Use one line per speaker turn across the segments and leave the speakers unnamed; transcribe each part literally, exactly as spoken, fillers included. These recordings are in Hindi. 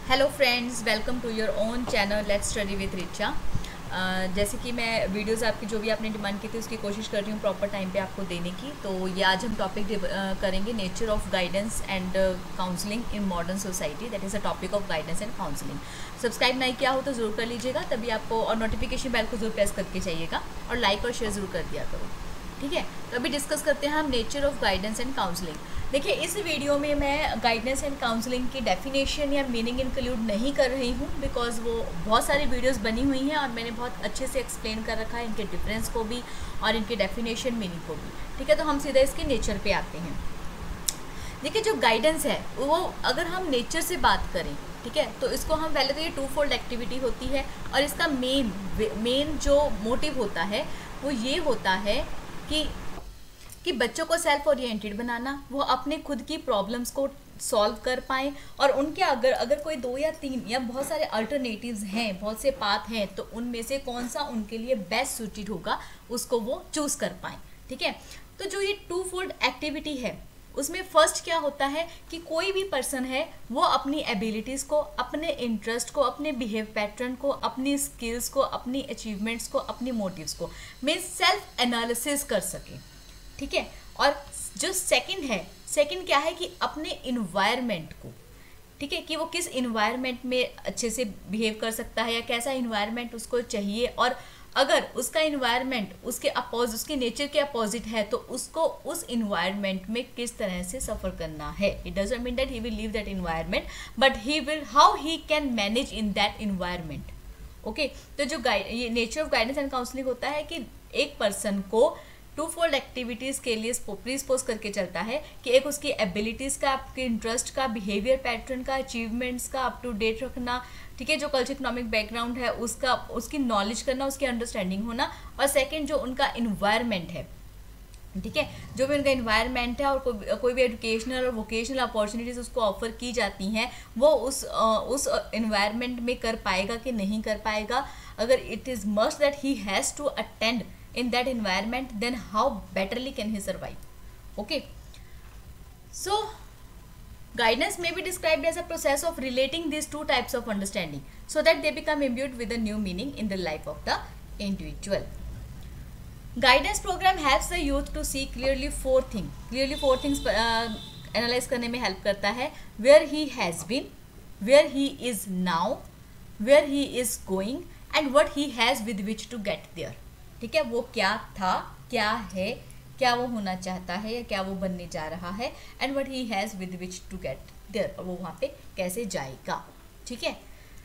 Hello friends, welcome to your own channel let's study with Richa. जैसे कि मैं वीडियोस आपकी जो भी आपने डिमांड की थी उसकी कोशिश कर रही हूँ प्रॉपर टाइम पे आपको देने की। तो ये आज हम टॉपिक uh, करेंगे nature of guidance and counselling in modern society. That is a topic of guidance and counselling. Subscribe नहीं किया हो तो ज़रूर कर लीजिएगा तभी आपको, और नोटिफिकेशन बेल को जरूर प्रेस करके चाहिएगा और लाइक और शेयर ज़रूर कर दिया करो, ठीक है। तो अभी डिस्कस करते हैं हम nature of guidance and counselling. देखिए, इस वीडियो में मैं गाइडेंस एंड काउंसलिंग की डेफिनेशन या मीनिंग इंक्लूड नहीं कर रही हूँ, बिकॉज वो बहुत सारी वीडियोस बनी हुई हैं और मैंने बहुत अच्छे से एक्सप्लेन कर रखा है इनके डिफरेंस को भी और इनके डेफिनेशन मीनिंग को भी, ठीक है। तो हम सीधा इसके नेचर पे आते हैं। देखिए, जो गाइडेंस है वो अगर हम नेचर से बात करें, ठीक है, तो इसको हम पहले तो ये टू फोल्ड एक्टिविटी होती है और इसका मेन मेन जो मोटिव होता है वो ये होता है कि कि बच्चों को सेल्फ ओरिएंटेड बनाना, वो अपने खुद की प्रॉब्लम्स को सॉल्व कर पाएँ और उनके अगर अगर कोई दो या तीन या बहुत सारे अल्टरनेटिव्स हैं, बहुत से पाथ हैं, तो उनमें से कौन सा उनके लिए बेस्ट सूटेड होगा उसको वो चूज़ कर पाएँ, ठीक है। तो जो ये टू फोल्ड एक्टिविटी है उसमें फर्स्ट क्या होता है कि कोई भी पर्सन है वो अपनी एबिलिटीज़ को, अपने इंटरेस्ट को, अपने बिहेव पैटर्न को, अपनी स्किल्स को, अपनी अचीवमेंट्स को, अपनी मोटिव्स को मीन्स सेल्फ एनालिसिस कर सके, ठीक है। और जो सेकंड है, सेकंड क्या है कि अपने इन्वायरमेंट को, ठीक है, कि वो किस इन्वायरमेंट में अच्छे से बिहेव कर सकता है या कैसा इन्वायरमेंट उसको चाहिए, और अगर उसका इन्वायरमेंट उसके अपोजिट, उसके नेचर के अपोजिट है तो उसको उस इन्वायरमेंट में किस तरह से सफ़र करना है। It doesn't mean that he will leave that environment, but he will how he can manage in that environment. Okay, तो जो गाइड ये nature of guidance and counselling होता है कि एक पर्सन को टू फोल्ड एक्टिविटीज़ के लिए प्रीस्पोज करके चलता है कि एक उसकी एबिलिटीज़ का, आपके इंटरेस्ट का, बिहेवियर पैटर्न का, अचीवमेंट्स का अप टू डेट रखना, ठीक है, जो कल्चर इकोनॉमिक बैकग्राउंड है उसका, उसकी नॉलेज करना, उसकी अंडरस्टैंडिंग होना, और सेकंड जो उनका इन्वायरमेंट है, ठीक है, जो भी उनका इन्वायरमेंट है और कोई कोई भी एजुकेशनल और वोकेशनल अपॉर्चुनिटीज़ उसको ऑफर की जाती हैं वो उस उस इन्वायरमेंट में कर पाएगा कि नहीं कर पाएगा। अगर it is must that he has to attend in that environment, then how betterly can he survive? Okay, so guidance may be described as a process of relating these two types of understanding so that they become imbued with a new meaning in the life of the individual. Guidance program helps the youth to see clearly four things clearly four things uh, analyze करने में help करता है: where he has been, where he is now, where he is going, and what he has with which to get there. ठीक है, वो क्या था, क्या है, क्या वो होना चाहता है या क्या वो बनने जा रहा है, and what he has with which to get there, और वो वहाँ पे कैसे जाएगा, ठीक है।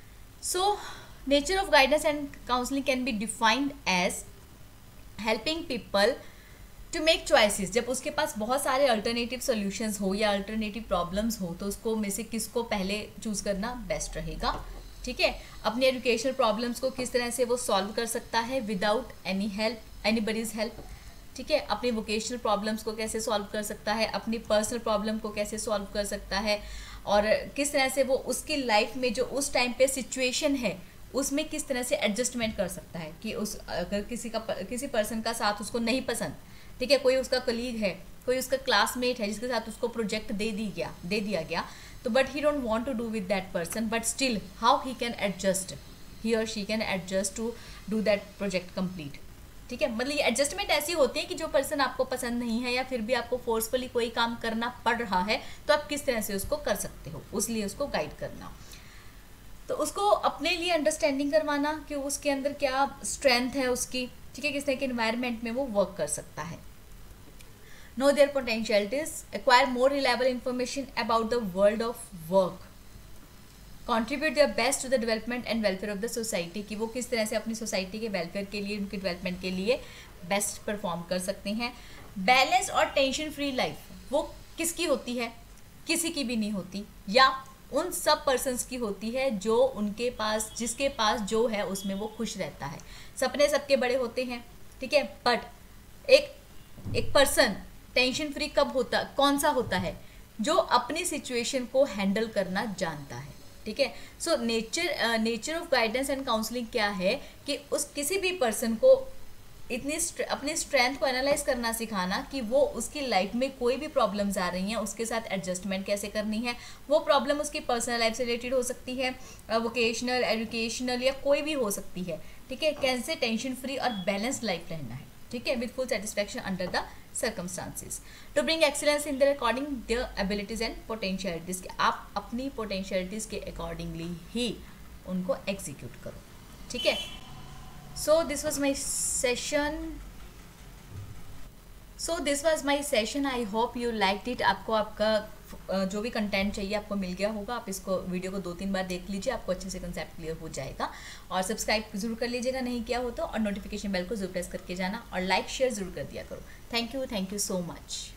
So nature of guidance and counselling can be defined as helping people to make choices. जब उसके पास बहुत सारे अल्टरनेटिव सोल्यूशंस हो या अल्टरनेटिव प्रॉब्लम्स हो तो उसको में से किसको पहले चूज़ करना बेस्ट रहेगा, ठीक है। अपनी एजुकेशनल प्रॉब्लम्स को किस तरह से वो सॉल्व कर सकता है without any help, anybody's help, ठीक है। अपनी वोकेशनल प्रॉब्लम्स को कैसे सॉल्व कर सकता है, अपनी पर्सनल प्रॉब्लम को कैसे सॉल्व कर सकता है, और किस तरह से वो उसकी लाइफ में जो उस टाइम पे सिचुएशन है उसमें किस तरह से एडजस्टमेंट कर सकता है। कि उस अगर किसी का किसी पर्सन का साथ उसको नहीं पसंद, ठीक है, कोई उसका कलीग है, कोई उसका क्लासमेट है जिसके साथ उसको प्रोजेक्ट दे दी गया दे दिया गया तो but he don't want to do with that person, but still how he can adjust, he और she can adjust to do that project complete, ठीक है। मतलब ये एडजस्टमेंट ऐसी होती है कि जो पर्सन आपको पसंद नहीं है या फिर भी आपको फोर्सफुली कोई काम करना पड़ रहा है तो आप किस तरह से उसको कर सकते हो, उसलिए उसको गाइड करना। तो उसको अपने लिए अंडरस्टैंडिंग करवाना कि उसके अंदर क्या स्ट्रेंथ है उसकी, ठीक है, किस तरह के इन्वायरमेंट में वो वर्क कर सकता है। Know their potentialities, acquire more reliable information about the world of work, contribute their best to the development and welfare of the society, कि वो किस तरह से अपनी सोसाइटी के वेलफेयर के लिए, उनके डेवलपमेंट के लिए बेस्ट परफॉर्म कर सकते हैं। बैलेंस और टेंशन फ्री लाइफ वो किसकी होती है? किसी की भी नहीं होती, या उन सब पर्सन्स की होती है जो उनके पास, जिसके पास जो है उसमें वो खुश रहता है। सपने सबके बड़े होते हैं, ठीक है, बट एक एक पर्सन टेंशन फ्री कब होता, कौन सा होता है? जो अपनी सिचुएशन को हैंडल करना जानता है, ठीक है। So nature nature of guidance and counselling क्या है कि उस किसी भी पर्सन को इतनी अपनी स्ट्रेंथ को एनालाइज करना सिखाना कि वो उसकी लाइफ में कोई भी प्रॉब्लम्स आ रही हैं उसके साथ एडजस्टमेंट कैसे करनी है। वो प्रॉब्लम उसकी पर्सनल लाइफ से रिलेटेड हो सकती है, वोकेशनल, एजुकेशनल या कोई भी हो सकती है, ठीक है। कैसे टेंशन फ्री और बैलेंस्ड लाइफ रहना है, ठीक है, with full satisfaction under the circumstances to bring excellence in their according their abilities and potentialities. कि आप अपनी पोटेंशियलिटीज के अकॉर्डिंगली ही उनको एग्जीक्यूट करो, ठीक है। So this was my session so this was my session I hope you liked it. आपको आपका जो भी कंटेंट चाहिए आपको मिल गया होगा। आप इसको वीडियो को दो तीन बार देख लीजिए, आपको अच्छे से कंसेप्ट क्लियर हो जाएगा। और सब्सक्राइब जरूर कर लीजिएगा नहीं किया हो तो, और नोटिफिकेशन बेल को जरूर प्रेस करके जाना, और लाइक शेयर जरूर कर दिया करो। Thank you thank you so much.